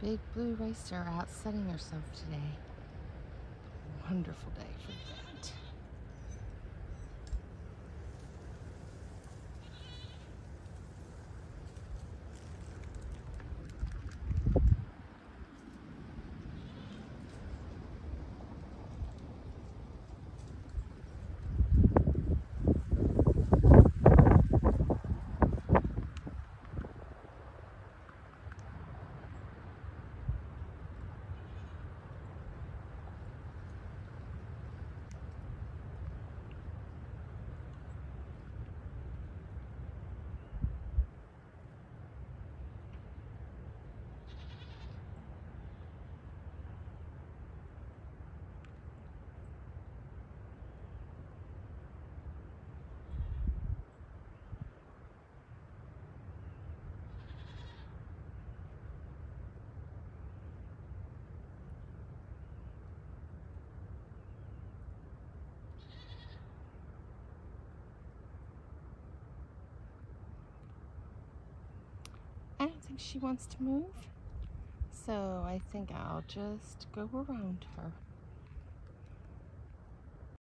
big blue racer out sunning herself today. Wonderful day for that. I don't think she wants to move, so I think I'll just go around her.